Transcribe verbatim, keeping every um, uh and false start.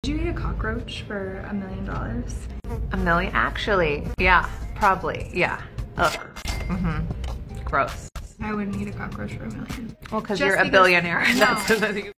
Would you eat a cockroach for a million dollars? A million? Actually, yeah, probably, yeah. Ugh. Mm-hmm. Gross. I wouldn't eat a cockroach for a million. Well, because Just you're a because- billionaire. No. That's